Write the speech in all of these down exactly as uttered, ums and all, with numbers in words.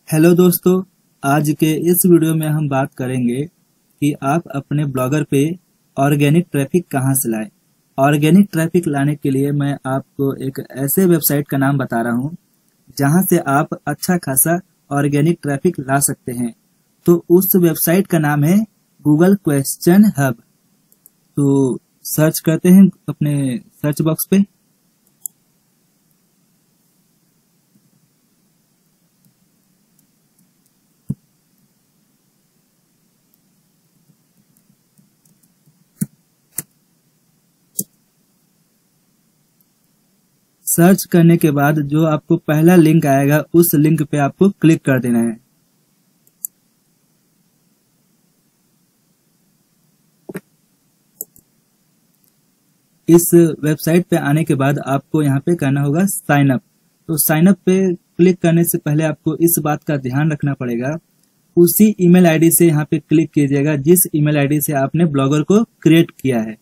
Hello दोस्तों, आज के इस वीडियो में हम बात करेंगे कि आप अपने ब्लॉगर पे ऑर्गेनिक ट्रैफिक कहां से लाएं। ऑर्गेनिक ट्रैफिक लाने के लिए मैं आपको एक ऐसे वेबसाइट का नाम बता रहा हूं जहां से आप अच्छा खासा ऑर्गेनिक ट्रैफिक ला सकते हैं। तो उस वेबसाइट का नाम है गूगल क्वेश्चन हब। तो सर्च करते हैं अपने सर्च बॉक्स पे। सर्च करने के बाद जो आपको पहला लिंक आएगा उस लिंक पे आपको क्लिक कर देना है। इस वेबसाइट पे आने के बाद आपको यहाँ पे करना होगा साइन अप। तो साइन अप पे क्लिक करने से पहले आपको इस बात का ध्यान रखना पड़ेगा, उसी ईमेल आईडी से यहाँ पे क्लिक कीजिएगा जिस ईमेल आईडी से आपने ब्लॉगर को क्रिएट किया है।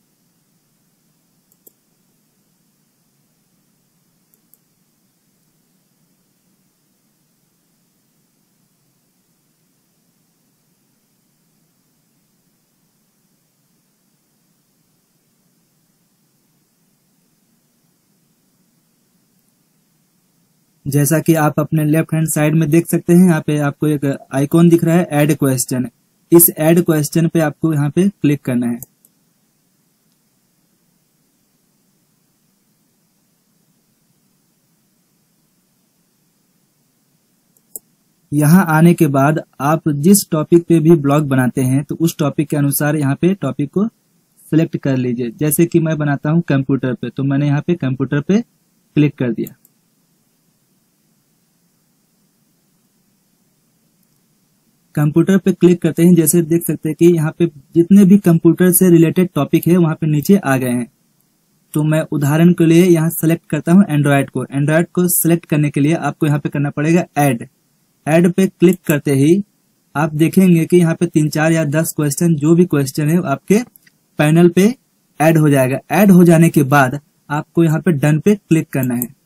जैसा कि आप अपने लेफ्ट हैंड साइड में देख सकते हैं, यहाँ पे आपको एक आइकॉन दिख रहा है ऐड क्वेश्चन। इस ऐड क्वेश्चन पे आपको यहाँ पे क्लिक करना है। यहाँ आने के बाद आप जिस टॉपिक पे भी ब्लॉग बनाते हैं तो उस टॉपिक के अनुसार यहाँ पे टॉपिक को सिलेक्ट कर लीजिए। जैसे कि मैं बनाता हूँ कंप्यूटर पे, तो मैंने यहाँ पे कंप्यूटर पे क्लिक कर दिया। कंप्यूटर पे क्लिक करते हैं, जैसे देख सकते हैं कि यहाँ पे जितने भी कंप्यूटर से रिलेटेड टॉपिक है वहां पे नीचे आ गए हैं। तो मैं उदाहरण के लिए यहाँ सेलेक्ट करता हूँ एंड्रॉयड को। एंड्रॉयड को सिलेक्ट करने के लिए आपको यहाँ पे करना पड़ेगा ऐड। ऐड पे क्लिक करते ही आप देखेंगे कि यहाँ पे तीन चार या दस क्वेश्चन, जो भी क्वेश्चन है आपके पैनल पे ऐड हो जाएगा। ऐड हो जाने के बाद आपको यहाँ पे डन पे क्लिक करना है।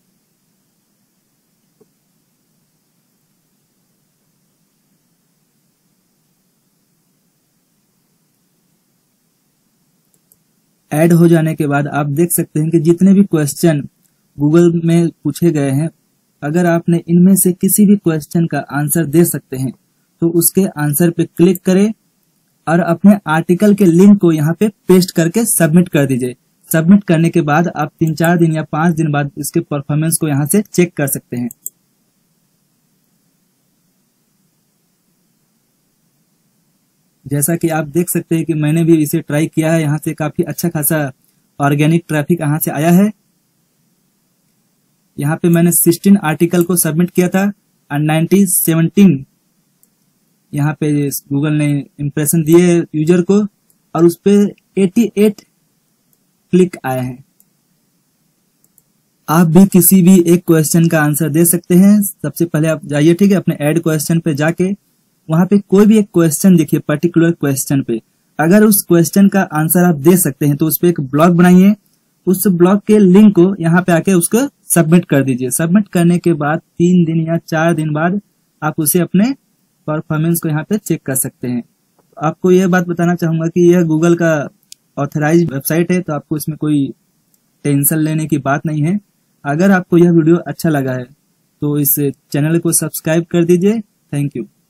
ऐड हो जाने के बाद आप देख सकते हैं कि जितने भी क्वेश्चन गूगल में पूछे गए हैं, अगर आपने इनमें से किसी भी क्वेश्चन का आंसर दे सकते हैं तो उसके आंसर पे क्लिक करें और अपने आर्टिकल के लिंक को यहाँ पे पेस्ट करके सबमिट कर दीजिए। सबमिट करने के बाद आप तीन चार दिन या पांच दिन बाद इसके परफॉर्मेंस को यहाँ से चेक कर सकते हैं। जैसा कि आप देख सकते हैं कि मैंने भी इसे ट्राई किया है, यहाँ से काफी अच्छा खासा ऑर्गेनिक ट्रैफिक यहाँ से आया है। यहाँ पे मैंने सोलह आर्टिकल को सबमिट किया था और नाइनटी सेवनटीन यहाँ पे गूगल ने इंप्रेशन दिए यूजर को और उस पे अठासी क्लिक आए हैं। आप भी किसी भी एक क्वेश्चन का आंसर दे सकते हैं। सबसे पहले आप जाइए, ठीक है, अपने ऐड क्वेश्चन पे जाके वहां पे कोई भी एक क्वेश्चन देखिए, पर्टिकुलर क्वेश्चन पे अगर उस क्वेश्चन का आंसर आप दे सकते हैं तो उस पे एक ब्लॉग बनाइए। उस ब्लॉग के लिंक को यहाँ पे आके उसको सबमिट कर दीजिए। सबमिट करने के बाद तीन दिन या चार दिन बाद आप उसे अपने परफॉर्मेंस को यहाँ पे चेक कर सकते हैं। आपको यह बात बताना चाहूंगा कि यह गूगल का ऑथराइज वेबसाइट है, तो आपको इसमें कोई टेंशन लेने की बात नहीं है। अगर आपको यह वीडियो अच्छा लगा है तो इस चैनल को सब्सक्राइब कर दीजिए। Thank you.